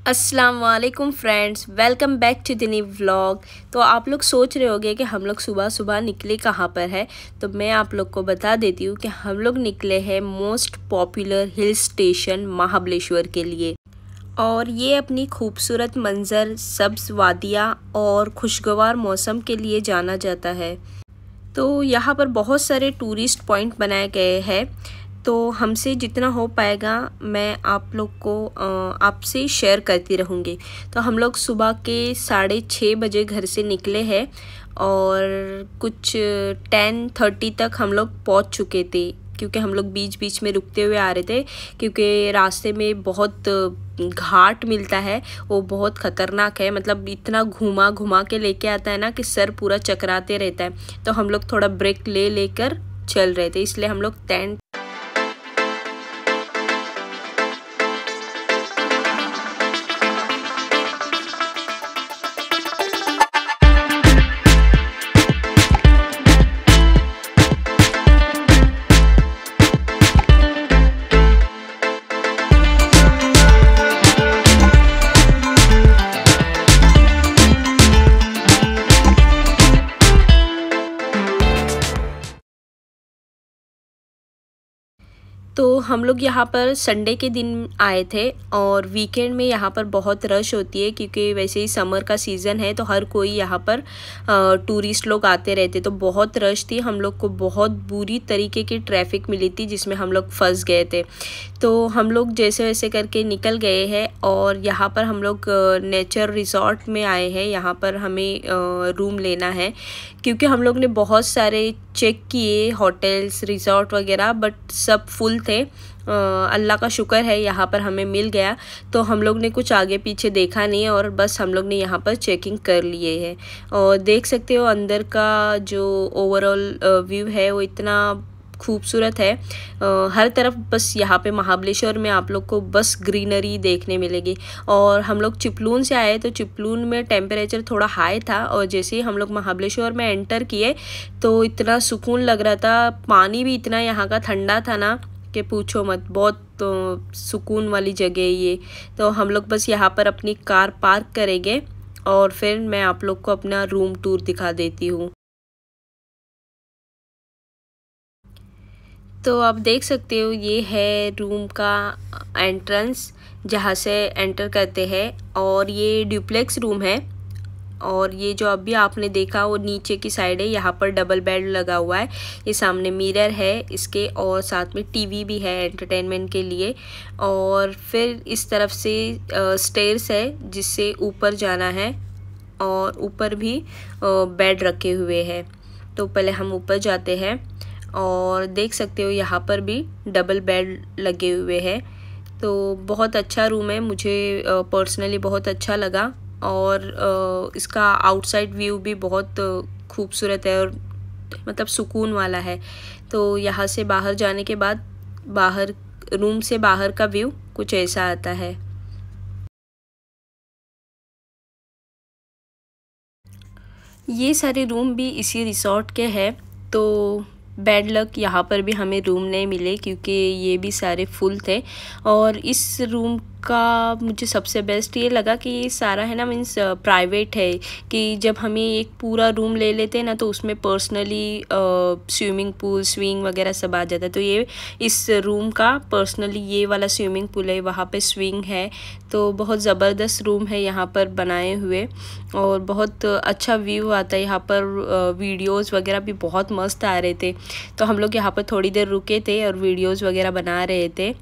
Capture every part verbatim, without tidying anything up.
अस्सलाम वालेकुम friends, welcome back to the new vlog. तो आप लोग सोच रहे होंगे कि हम लोग सुबह सुबह निकले कहाँ पर है। तो मैं आप लोग को बता देती हूँ कि हम लोग निकले हैं most popular hill station Mahabaleshwar के लिए। और ये अपनी खूबसूरत मंज़र, सब्ज़ वादियाँ और खुशगवार मौसम के लिए जाना जाता है। तो यहाँ पर बहुत सारे टूरिस्ट पॉइंट बनाए गए हैं। तो हमसे जितना हो पाएगा मैं आप लोग को आपसे शेयर करती रहूँगी। तो हम लोग सुबह के साढ़े छः बजे घर से निकले हैं और कुछ टेन थर्टी तक हम लोग पहुँच चुके थे, क्योंकि हम लोग बीच बीच में रुकते हुए आ रहे थे, क्योंकि रास्ते में बहुत घाट मिलता है, वो बहुत ख़तरनाक है। मतलब इतना घुमा घुमा के लेके आता है ना कि सर पूरा चकराते रहता है। तो हम लोग थोड़ा ब्रेक ले लेकर चल रहे थे, इसलिए हम लोग टेंट तो हम लोग यहाँ पर संडे के दिन आए थे और वीकेंड में यहाँ पर बहुत रश होती है, क्योंकि वैसे ही समर का सीज़न है तो हर कोई यहाँ पर टूरिस्ट लोग आते रहते। तो बहुत रश थी, हम लोग को बहुत बुरी तरीके की ट्रैफिक मिली थी, जिसमें हम लोग फंस गए थे। तो हम लोग जैसे वैसे करके निकल गए हैं और यहाँ पर हम लोग नेचर रिसोर्ट में आए हैं। यहाँ पर हमें रूम लेना है, क्योंकि हम लोग ने बहुत सारे चेक किए होटल्स रिसोर्ट वगैरह, बट सब फुल थे। अल्लाह का शुक्र है यहाँ पर हमें मिल गया। तो हम लोग ने कुछ आगे पीछे देखा नहीं और बस हम लोग ने यहाँ पर चेकिंग कर लिए है। और देख सकते हो अंदर का जो ओवरऑल व्यू है वो इतना खूबसूरत है। आ, हर तरफ बस यहाँ पे महाबलेश्वर में आप लोग को बस ग्रीनरी देखने मिलेगी। और हम लोग चिपलून से आए तो चिपलून में टेम्परेचर थोड़ा हाई था, और जैसे ही हम लोग महाबलेश्वर में एंटर किए तो इतना सुकून लग रहा था। पानी भी इतना यहाँ का ठंडा था ना कि पूछो मत, बहुत तो सुकून वाली जगह है ये। तो हम लोग बस यहाँ पर अपनी कार पार्क करेंगे और फिर मैं आप लोग को अपना रूम टूर दिखा देती हूँ। तो आप देख सकते हो ये है रूम का एंट्रेंस, जहाँ से एंटर करते हैं। और ये ड्यूप्लेक्स रूम है। और ये जो अभी आपने देखा वो नीचे की साइड है, यहाँ पर डबल बेड लगा हुआ है। ये सामने मिरर है इसके, और साथ में टीवी भी है एंटरटेनमेंट के लिए। और फिर इस तरफ से स्टेयर्स है जिससे ऊपर जाना है, और ऊपर भी बेड रखे हुए हैं। तो पहले हम ऊपर जाते हैं और देख सकते हो यहाँ पर भी डबल बेड लगे हुए हैं। तो बहुत अच्छा रूम है, मुझे पर्सनली बहुत अच्छा लगा। और इसका आउटसाइड व्यू भी बहुत खूबसूरत है और मतलब सुकून वाला है। तो यहाँ से बाहर जाने के बाद बाहर रूम से बाहर का व्यू कुछ ऐसा आता है। ये सारे रूम भी इसी रिसोर्ट के हैं। तो बैड लक यहाँ पर भी हमें रूम नहीं मिले, क्योंकि ये भी सारे फुल थे। और इस रूम का मुझे सबसे बेस्ट ये लगा कि ये सारा है ना, मीन्स प्राइवेट है, कि जब हमें एक पूरा रूम ले लेते हैं ना तो उसमें पर्सनली स्विमिंग पूल स्विंग वगैरह सब आ जाता है। तो ये इस रूम का पर्सनली ये वाला स्विमिंग पूल है, वहाँ पे स्विंग है। तो बहुत ज़बरदस्त रूम है यहाँ पर बनाए हुए, और बहुत अच्छा व्यू आता है यहाँ पर। वीडियोस वगैरह भी बहुत मस्त आ रहे थे। तो हम लोग यहाँ पर थोड़ी देर रुके थे और वीडियोस वगैरह बना रहे थे।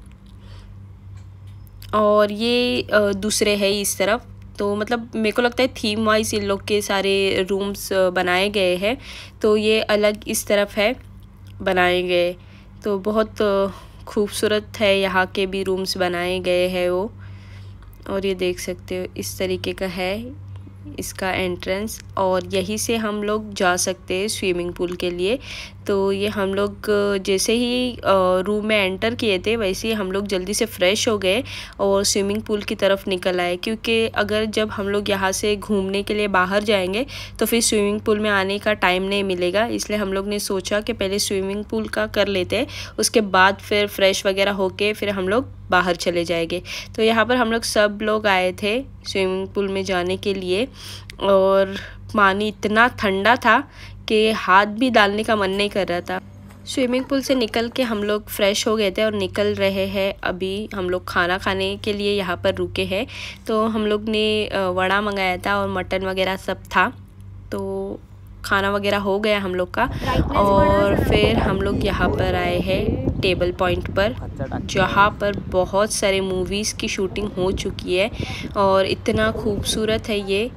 और ये दूसरे है इस तरफ। तो मतलब मेरे को लगता है थीम वाइज इन लोग के सारे रूम्स बनाए गए हैं। तो ये अलग इस तरफ है बनाए गए। तो बहुत खूबसूरत है, यहाँ के भी रूम्स बनाए गए हैं वो। और ये देख सकते हो इस तरीके का है इसका एंट्रेंस, और यहीं से हम लोग जा सकते हैं स्विमिंग पूल के लिए। तो ये हम लोग जैसे ही रूम में एंटर किए थे वैसे ही हम लोग जल्दी से फ़्रेश हो गए और स्विमिंग पूल की तरफ निकल आए, क्योंकि अगर जब हम लोग यहाँ से घूमने के लिए बाहर जाएंगे तो फिर स्विमिंग पूल में आने का टाइम नहीं मिलेगा। इसलिए हम लोग ने सोचा कि पहले स्विमिंग पूल का कर लेते हैं, उसके बाद फिर फ्रेश वगैरह होके फिर हम लोग बाहर चले जाएंगे। तो यहाँ पर हम लोग सब लोग आए थे स्विमिंग पूल में जाने के लिए और पानी इतना ठंडा था कि हाथ भी डालने का मन नहीं कर रहा था। स्विमिंग पूल से निकल के हम लोग फ्रेश हो गए थे और निकल रहे हैं। अभी हम लोग खाना खाने के लिए यहाँ पर रुके हैं। तो हम लोग ने वड़ा मंगाया था और मटन वगैरह सब था, तो खाना वगैरह हो गया हम लोग का। और फिर हम लोग यहाँ पर आए हैं टेबल पॉइंट पर, जहाँ पर बहुत सारे मूवीज़ की शूटिंग हो चुकी है और इतना खूबसूरत है ये।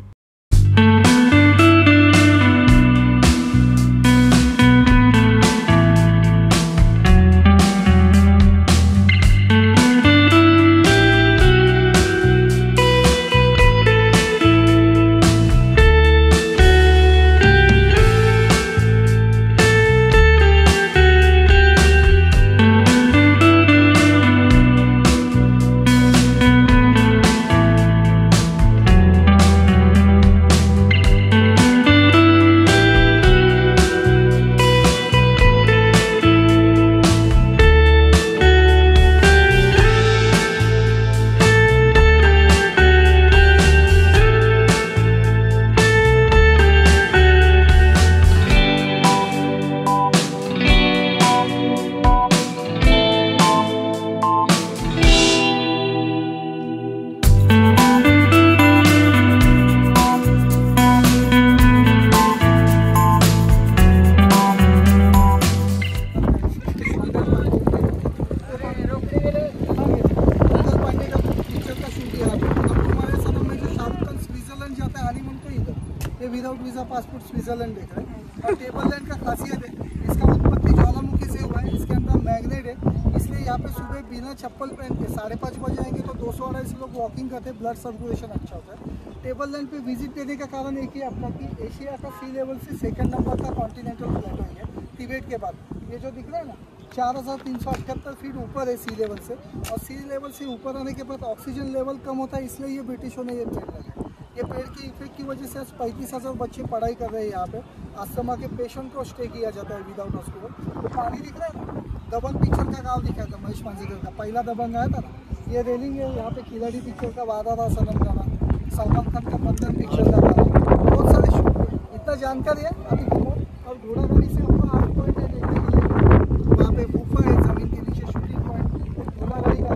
विदाउट वीज़ा पासपोर्ट स्विट्जरलैंड देख रहे हैं। और टेबल लैंड का खासियत है, इसका उत्पत्ति ज्वालामुखी से हुआ है, इसके अंदर मैग्नेट है, इसलिए यहाँ पे सुबह बिना चप्पल पहन के साढ़े पाँच बजे आएंगे तो दो सौ अढ़ाई लोग वॉकिंग करते हैं, ब्लड सर्कुलेशन अच्छा होता है। टेबल लैंड पे विजिट देने का कारण एक ही अपना कि एशिया का सी लेवल से सेकंड नंबर का कॉन्टिनेंटल प्लेटो है तिब्बत के बाद। ये जो दिख रहा है ना चार हज़ार तीन सौ अठहत्तर फीट ऊपर है सी लेवल से, और सी लेवल से ऊपर आने के बाद ऑक्सीजन लेवल कम होता है, इसलिए ये ब्रिटिशों ने ये पेड़ लगाया। ये पेड़ की इफेक्ट की वजह से आज पैंतीस हज़ार बच्चे पढ़ाई कर रहे हैं यहाँ पे। अस्थमा के पेशेंट को स्टे किया जाता है विदाउट हॉस्पिटल। तो पानी दिख रहा है ना, दबंग पिक्चर का गाँव दिखा था, महेश मांजरेकर का पहला दबंग आया था ना। ये रेलिंग है, यहाँ पे खिलाड़ी पिक्चर का वादा था सनम गाना, सलमान खान का बंधन पिक्चर का गाना, बहुत सारे शूट हुए। इतना जानकारी है अभी घूमो। और घोड़ा गाड़ी से आपको आठ पॉइंट है देखने के लिए, वहाँ पे गुफा है जमीन के नीचे शूटिंग पॉइंट। घोड़ा गाड़ी का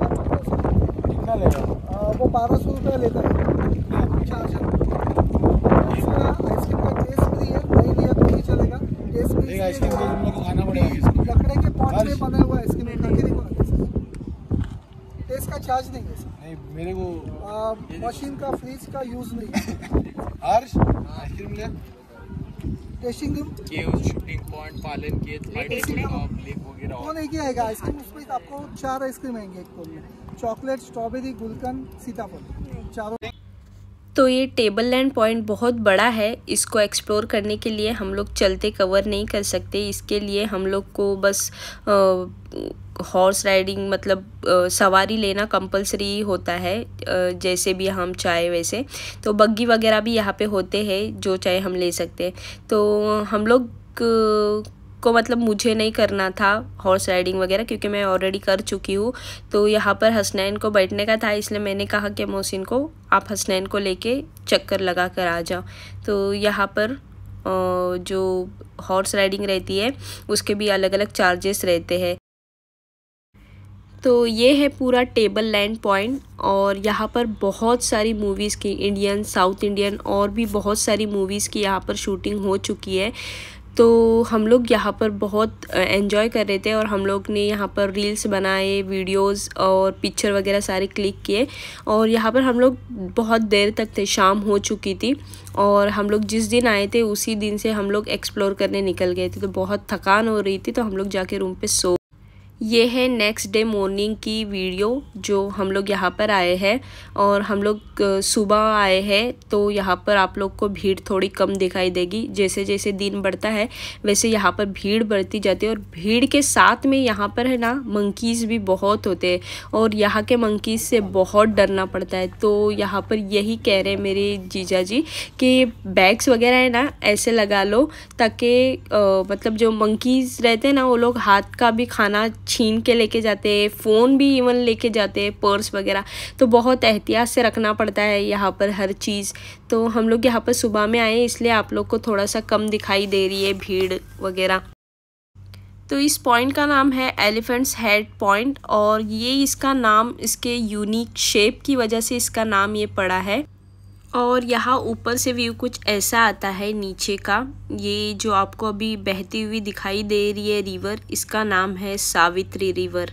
कितना लेगा? वो बारह सौ रुपये लेता है चार्जर। आइसक्रीम का टेस्ट फ्री है, नहीं लिया तो नहीं चलेगा। टेस्ट फ्री लकड़े के पॉट में बना हुआ आइसक्रीम है, करके देखो ना, टेस्ट का चार्ज नहीं है सर। नहीं मेरे को मशीन का फ्रीज का यूज नहीं है। हर्ष आइसक्रीम ले टेस्टिंग रूम ये उस शूटिंग पॉइंट पालन के वगैरह वो नहीं किया आएगा आइसक्रीम। उसमें आपको चार आइसक्रीम आएंगे एक कोन में, चॉकलेट, स्ट्रॉबेरी, गुलकंद, सीताफल, चारों। तो ये टेबल लैंड पॉइंट बहुत बड़ा है, इसको एक्सप्लोर करने के लिए हम लोग चलते कवर नहीं कर सकते। इसके लिए हम लोग को बस हॉर्स राइडिंग मतलब आ, सवारी लेना कंपलसरी होता है, आ, जैसे भी हम चाहे वैसे। तो बग्गी वगैरह भी यहाँ पे होते हैं, जो चाहे हम ले सकते हैं। तो हम लोग को मतलब मुझे नहीं करना था हॉर्स राइडिंग वगैरह, क्योंकि मैं ऑलरेडी कर चुकी हूँ। तो यहाँ पर हसनैन को बैठने का था, इसलिए मैंने कहा कि मोहसिन को आप हसनैन को लेके चक्कर लगा कर आ जाओ। तो यहाँ पर जो हॉर्स राइडिंग रहती है उसके भी अलग अलग चार्जेस रहते हैं। तो ये है पूरा टेबल लैंड पॉइंट, और यहाँ पर बहुत सारी मूवीज़ की, इंडियन, साउथ इंडियन और भी बहुत सारी मूवीज़ की यहाँ पर शूटिंग हो चुकी है। तो हम लोग यहाँ पर बहुत एंजॉय कर रहे थे और हम लोग ने यहाँ पर रील्स बनाए, वीडियोस और पिक्चर वगैरह सारे क्लिक किए। और यहाँ पर हम लोग बहुत देर तक थे, शाम हो चुकी थी, और हम लोग जिस दिन आए थे उसी दिन से हम लोग एक्सप्लोर करने निकल गए थे। तो बहुत थकान हो रही थी, तो हम लोग जाके रूम पे सो। ये है नेक्स्ट डे मॉर्निंग की वीडियो जो हम लोग यहाँ पर आए हैं और हम लोग सुबह आए हैं, तो यहाँ पर आप लोग को भीड़ थोड़ी कम दिखाई देगी। जैसे जैसे दिन बढ़ता है वैसे यहाँ पर भीड़ बढ़ती जाती है और भीड़ के साथ में यहाँ पर है ना मंकीज़ भी बहुत होते हैं और यहाँ के मंकीज़ से बहुत डरना पड़ता है। तो यहाँ पर यही कह रहे हैं मेरे जीजा जी कि बैग्स वगैरह है ना ऐसे लगा लो ताकि मतलब जो मंकीज़ रहते हैं ना वो लोग हाथ का भी खाना छीन के लेके जाते हैं, फ़ोन भी इवन लेके जाते हैं, पर्स वगैरह। तो बहुत एहतियात से रखना पड़ता है यहाँ पर हर चीज़। तो हम लोग यहाँ पर सुबह में आए इसलिए आप लोग को थोड़ा सा कम दिखाई दे रही है भीड़ वगैरह। तो इस पॉइंट का नाम है एलिफेंट्स हेड पॉइंट और ये इसका नाम इसके यूनिक शेप की वजह से इसका नाम ये पड़ा है। और यहाँ ऊपर से व्यू कुछ ऐसा आता है नीचे का। ये जो आपको अभी बहती हुई दिखाई दे रही है रिवर, इसका नाम है सावित्री रिवर।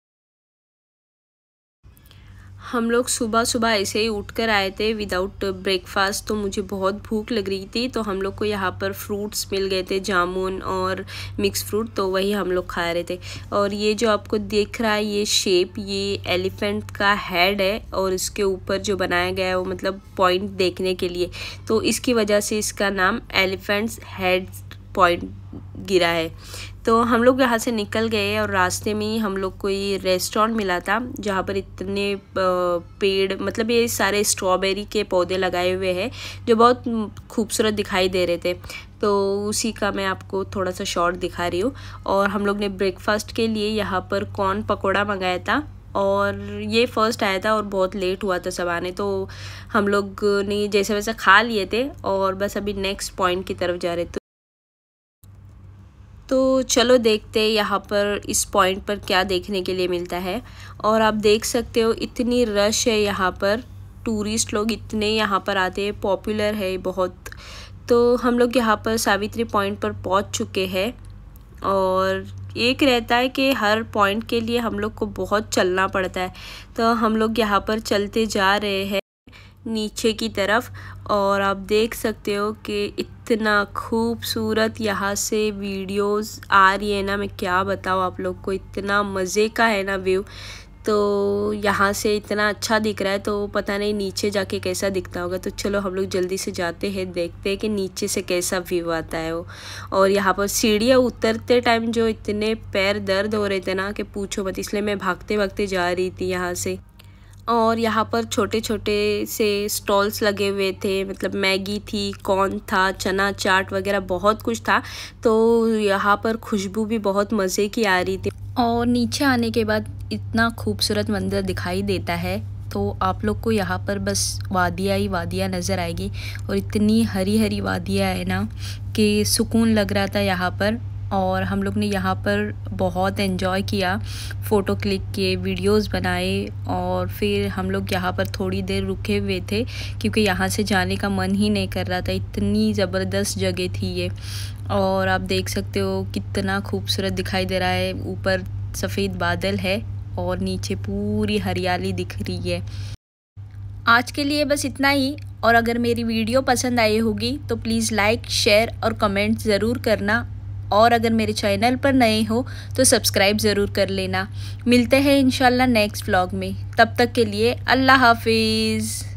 हम लोग सुबह सुबह ऐसे ही उठकर आए थे विदाउट ब्रेकफास्ट, तो मुझे बहुत भूख लग रही थी। तो हम लोग को यहाँ पर फ्रूट्स मिल गए थे, जामुन और मिक्स फ्रूट, तो वही हम लोग खा रहे थे। और ये जो आपको दिख रहा है ये शेप, ये एलिफेंट का हेड है और इसके ऊपर जो बनाया गया है वो मतलब पॉइंट देखने के लिए, तो इसकी वजह से इसका नाम एलिफेंट्स हेड पॉइंट गिरा है। तो हम लोग यहाँ से निकल गए और रास्ते में ही हम लोग को ये रेस्टोरेंट मिला था जहाँ पर इतने पेड़ मतलब ये सारे स्ट्रॉबेरी के पौधे लगाए हुए हैं जो बहुत खूबसूरत दिखाई दे रहे थे। तो उसी का मैं आपको थोड़ा सा शॉर्ट दिखा रही हूँ। और हम लोग ने ब्रेकफास्ट के लिए यहाँ पर कॉर्न पकौड़ा मंगाया था और ये फ़र्स्ट आया था और बहुत लेट हुआ था सब आने, तो हम लोग ने जैसे वैसे खा लिए थे और बस अभी नेक्स्ट पॉइंट की तरफ जा रहे थे। तो चलो देखते हैं यहाँ पर इस पॉइंट पर क्या देखने के लिए मिलता है। और आप देख सकते हो इतनी रश है यहाँ पर, टूरिस्ट लोग इतने यहाँ पर आते हैं, पॉपुलर है बहुत। तो हम लोग यहाँ पर सावित्री पॉइंट पर पहुँच चुके हैं और एक रहता है कि हर पॉइंट के लिए हम लोग को बहुत चलना पड़ता है। तो हम लोग यहाँ पर चलते जा रहे हैं नीचे की तरफ और आप देख सकते हो कि इतना खूबसूरत यहाँ से वीडियोस आ रही है ना, मैं क्या बताऊँ आप लोग को, इतना मज़े का है ना व्यू। तो यहाँ से इतना अच्छा दिख रहा है, तो पता नहीं नीचे जाके कैसा दिखता होगा। तो चलो हम लोग जल्दी से जाते हैं, देखते हैं कि नीचे से कैसा व्यू आता है वो। और यहाँ पर सीढ़ियाँ उतरते टाइम जो इतने पैर दर्द हो रहे थे ना कि पूछो मत, इसलिए मैं भागते भागते जा रही थी यहाँ से। और यहाँ पर छोटे छोटे से स्टॉल्स लगे हुए थे, मतलब मैगी थी, कॉर्न था, चना चाट वगैरह बहुत कुछ था। तो यहाँ पर खुशबू भी बहुत मज़े की आ रही थी। और नीचे आने के बाद इतना खूबसूरत मंदिर दिखाई देता है, तो आप लोग को यहाँ पर बस वादियाँ ही वादियाँ नज़र आएगी और इतनी हरी हरी वादियाँ है ना कि सुकून लग रहा था यहाँ पर। और हम लोग ने यहाँ पर बहुत एंजॉय किया, फ़ोटो क्लिक किए, वीडियोस बनाए और फिर हम लोग यहाँ पर थोड़ी देर रुके हुए थे क्योंकि यहाँ से जाने का मन ही नहीं कर रहा था, इतनी ज़बरदस्त जगह थी ये। और आप देख सकते हो कितना खूबसूरत दिखाई दे रहा है, ऊपर सफ़ेद बादल है और नीचे पूरी हरियाली दिख रही है। आज के लिए बस इतना ही। और अगर मेरी वीडियो पसंद आई होगी तो प्लीज़ लाइक, शेयर और कमेंट ज़रूर करना। और अगर मेरे चैनल पर नए हो तो सब्सक्राइब ज़रूर कर लेना। मिलते हैं इंशाल्लाह नेक्स्ट व्लॉग में, तब तक के लिए अल्लाह हाफिज़।